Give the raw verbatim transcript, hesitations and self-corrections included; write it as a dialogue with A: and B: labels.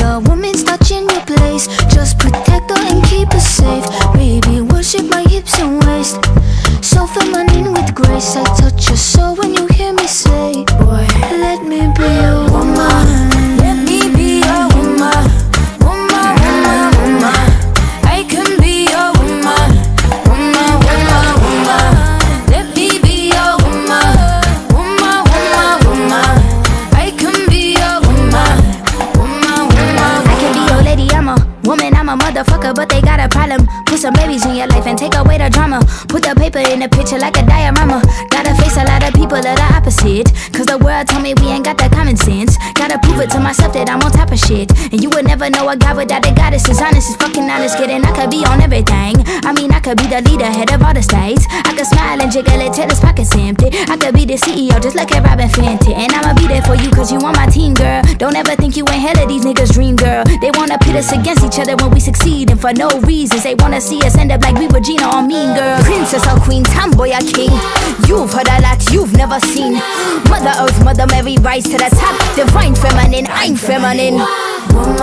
A: a woman's touching your place. Just protect her and keep her safe. Baby, worship my hips and waist. So feminine with grace. I touch your soul when you hear me say, boy, let me be your woman. Let me be your woman. Woman, woman, woman. I can be your woman. Woman, woman, woman. Let me be your woman. Woman, woman, woman. I can be your woman. Woman, woman, woman. I can be your lady, I'm a woman, I'm a motherfucker, but they got a problem. Put some babies in your life and take away the drama. Put the paper in the picture like a diorama. Gotta face a lot of people that are opposite, cause the world told me we ain't got that common sense. Gotta prove it to myself that I'm on top of shit. And you would never know a guy without a goddess. Is honest, is fucking honest, kidding. I could be on everything. I mean, I could be the leader, head of all the states. I could smile and jiggle it till his pockets empty. I could be the C E O just like a Robin Fenty. And I'ma be there for you cause you on my team, girl. Don't ever think you ain't hell of these niggas' dream, girl. They wanna pit us against each other when we succeed, and for no reasons. They wanna see us end up like we were Gina or Mean Girl. Princess or queen, tomboy or king. You've heard a lot you've never seen. Mother Earth, Mother Mary, rise to the top. Divine feminine, I'm feminine. Woman,